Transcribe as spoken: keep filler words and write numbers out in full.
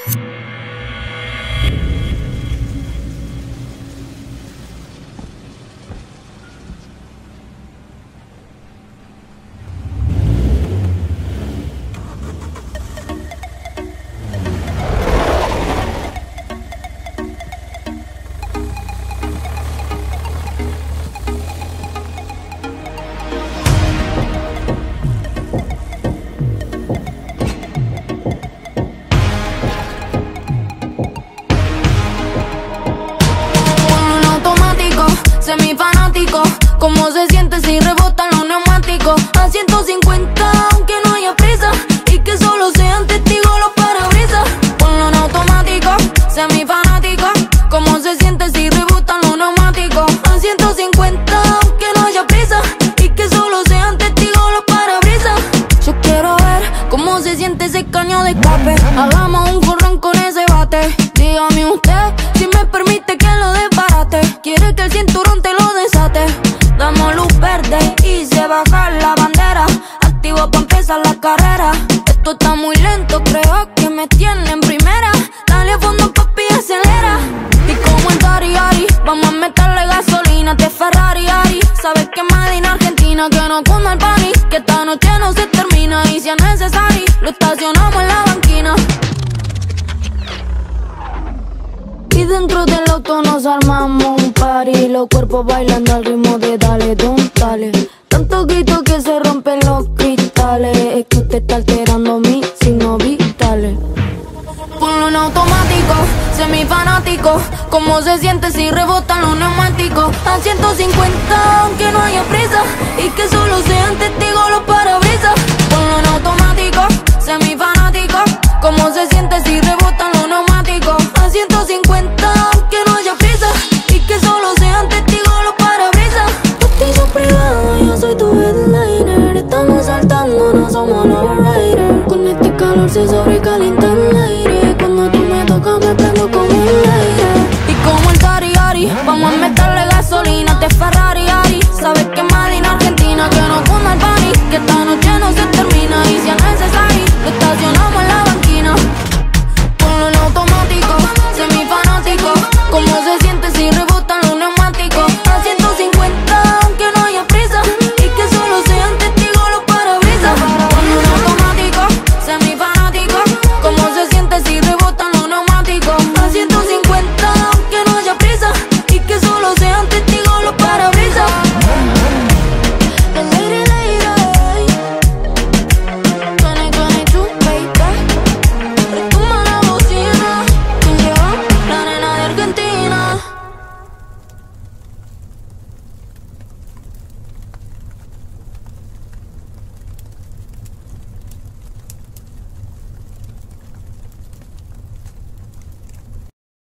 Semifanático, cómo se siente si rebotan los neumáticos. A ciento cincuenta, aunque no haya prisa, y que solo sean testigos los parabrisas. Ponlo en automático, semifanático, cómo se siente si rebotan los neumáticos. A ciento cincuenta, aunque no haya prisa, y que solo sean testigos los parabrisas. Yo quiero ver cómo se siente ese caño de escape. Hagamos un corrón con ese bate. Dígame usted si me permite que lo desbarate. Quiere que el cinturón te lo desate. Damos luz verde y se baja la bandera. Activo pa' empezar la carrera. Esto está muy lento, creo que me tiene en primera. Dale a fondo, papi, acelera. Y como en Tari Ari, vamos a meterle gasolina. Te Ferrari Ari, sabes que Made in Argentina. Que no cunda el party, que esta noche no se termina. Y si es necesario, lo estacionamos en la banquina. Y dentro del auto nos armamos un party. Los cuerpos bailando al ritmo de dale, don, dale. Tanto grito que se rompen los cristales. Es que usted está alterando mis signos vitales. Ponlo en automático, semifanático, cómo se siente si rebotan los neumáticos. A ciento cincuenta, aunque no haya prisa, y que solo sean testigos los parabrisas. Ponlo en automático, semifanático, cómo se siente si